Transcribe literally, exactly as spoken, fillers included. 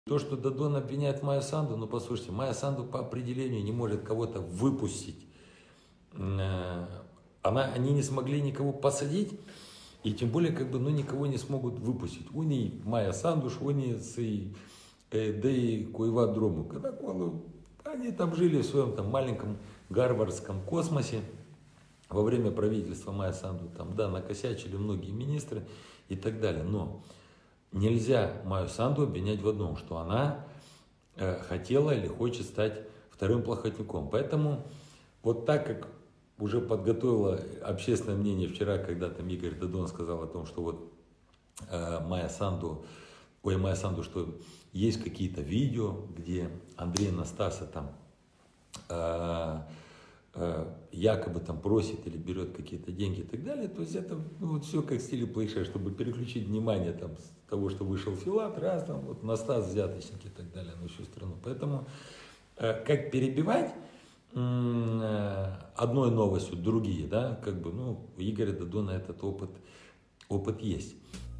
То, что Дадон обвиняет Майю Санду, ну послушайте, Майя Санду по определению не может кого-то выпустить. Она, они не смогли никого посадить, и тем более, как бы, ну, никого не смогут выпустить. Уни Майя Сандуш, уни сей, да и Куева Дрому. Когда они там жили в своем там маленьком гарвардском космосе во время правительства Майя Санду, там, да, накосячили многие министры и так далее. Но нельзя Майю Санду обвинять в одном, что она э, хотела или хочет стать вторым Плохотнюком. Поэтому вот так как уже подготовила общественное мнение вчера, когда там Игорь Дадон сказал о том, что вот э, Майя Санду, ой, Майя Санду, что есть какие-то видео, где Андрей Анастаса там э, э, якобы там просит или берет какие-то деньги и так далее. То есть это, ну, вот все как в стиле Плейша, чтобы переключить внимание там с того, что вышел Филат, раз там вот Настас, взяточники и так далее на всю страну. Поэтому э, как перебивать одной новостью другие, да, как бы, ну, у Игоря Дадона этот опыт, опыт есть.